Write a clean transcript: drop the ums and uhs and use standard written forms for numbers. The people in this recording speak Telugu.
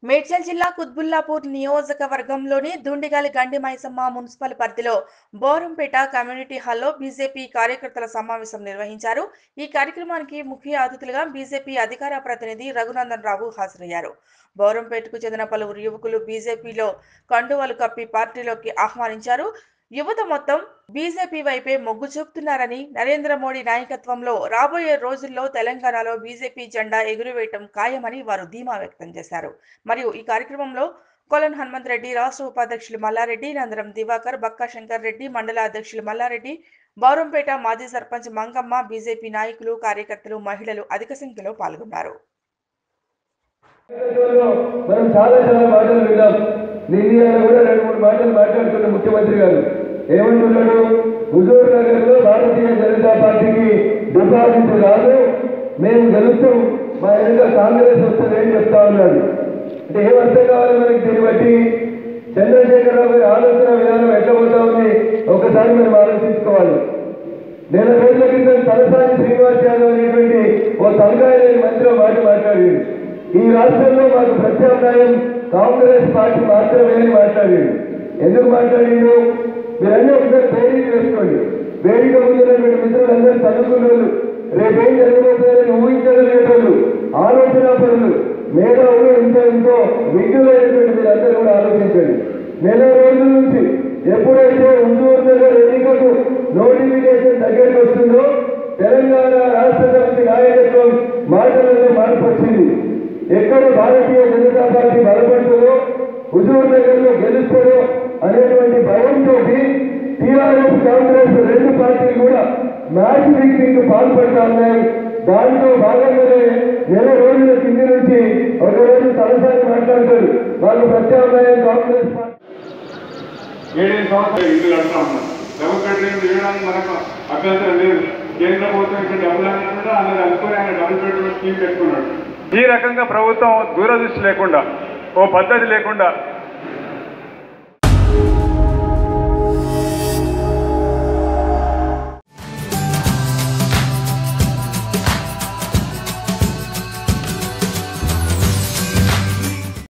మేడ్చల్ జిల్లా కుత్బుల్లాపూర్ నియోజకవర్గంలోని దుండిగల్ గండి మైసమ్మ మున్సిపల్ పరిధిలో బోరంపేట కమ్యూనిటీ హాల్లో బీజేపీ కార్యకర్తల సమావేశం నిర్వహించారు. ఈ కార్యక్రమానికి ముఖ్య అతిథులుగా బీజేపీ అధికార ప్రతినిధి రఘునందన్ రావు హాజరయ్యారు. బోరంపేటకు చెందిన పలువురు యువకులు బీజేపీలో కండువాలు కప్పి పార్టీలోకి ఆహ్వానించారు. యువత మొత్తం బీజేపీ వైపే మొగ్గు చూపుతున్నారని, నరేంద్ర మోడీ నాయకత్వంలో రాబోయే రోజుల్లో తెలంగాణలో బీజేపీ జెండా ఎగురవేయటం ఖాయమని వారు ధీమా వ్యక్తం చేశారు. మరియు ఈ కార్యక్రమంలో కొలన్ హనుమంత్ రెడ్డి, రాష్ట్ర ఉపాధ్యక్షులు మల్లారెడ్డి, నందరం దివాకర్, బక్కా శంకర్ రెడ్డి, మండల అధ్యక్షులు మల్లారెడ్డి, బౌరంపేట మాజీ సర్పంచ్ మంగమ్మ, బీజేపీ నాయకులు, కార్యకర్తలు, మహిళలు అధిక సంఖ్యలో పాల్గొన్నారు. మనం చాలా మాటలు విన్నాం. నిన్న కూడా 2-3 మాటలు మాట్లాడుతున్న ముఖ్యమంత్రి గారు ఏమంటున్నాడు? హుజూర్ నగర్ లో భారతీయ జనతా పార్టీకి డిపాజిట్ రాదు, మేము గెలుస్తాం, మా ఎదురుగా కాంగ్రెస్ వస్తుంది అని చెప్తా ఉన్నాడు. అంటే ఏం అర్థం కావాలి మనకి? దీన్ని బట్టి చంద్రశేఖరరావు గారి ఆలోచన విధానం ఎట్లా పోతా ఉంది ఒకసారి మనం ఆలోచించుకోవాలి. నెల రోజుల క్రితం తలసాని శ్రీనివాస్ యాదవ్ అనేటువంటి ఓ తలకాయ లేని మంత్రి మాట్లాడాడు. ఈ రాష్ట్రంలో మాకు ప్రత్యామ్నాయం కాంగ్రెస్ పార్టీ మాత్రమే అని మాట్లాడాడు. ఎందుకు మాట్లాడిండు? మీరన్నీ ఒకసారి వేదిక వేసుకోండి. వేదిక ముందున్నటువంటి మిత్రులందరూ చదువుకున్న వాళ్ళు, రేపేం జరగబోతుందని ఊహించగలిగేటోళ్ళు, ఆలోచన పనులు, మేధావులు, ఎంతో విజ్ఞులైనటువంటి మీరందరూ కూడా ఆలోచించండి. నెల రోజుల నుంచి ఎప్పుడైతే హుజూర్ నగర్ ఎన్నికకు నోటిఫికేషన్ దగ్గరికి వస్తుందో తెలంగాణ రాష్ట్ర సమితి నాయకత్వం మాటలలో మార్పు వచ్చింది. ఎక్కడ భారతీయ జనతా పార్టీ బలపడుతుందో, హుజూర్ నగర్ లో గెలుస్తుందో అనేటువంటి భయంతో టీఆర్ఎస్, కాంగ్రెస్ 2 పార్టీలు కూడా మ్యాచ్ ఫిక్సింగ్ పాల్పడతా ఉన్నాయి. దాంట్లో భాగంగానే నెల రోజుల కింది నుంచి ఒకరోజు తలసారి మాట్లాడతారు, వాళ్ళు ప్రత్యామ్నాయం కాంగ్రెస్ పార్టీ. 7 సంవత్సరాలు ఇల్లు కడతా ఉన్నాం. డబ్బు బెడ్రూమ్ ఇవ్వడానికి మనకు అభ్యంతరం లేదు. కేంద్ర ప్రభుత్వం ఇక్కడ డబ్బులు అన్నట్టు అందరూ అనుకుని ఆయన డబుల్ బెడ్రూమ్ స్కీమ్ పెట్టుకున్నాడు. ఈ రకంగా ప్రభుత్వం దూరదృష్టి లేకుండా, ఓ పద్ధతి లేకుండా